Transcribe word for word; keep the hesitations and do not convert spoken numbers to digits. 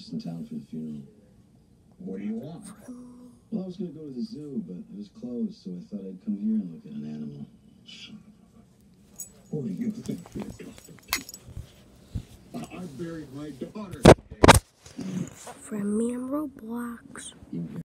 just in town for the funeral. What do you want? Well, I was going to go to the zoo, but it was closed, so I thought I'd come here and look at an animal. Son of a... Who do you think you're talking to? I buried my daughter today. Friend me on Roblox.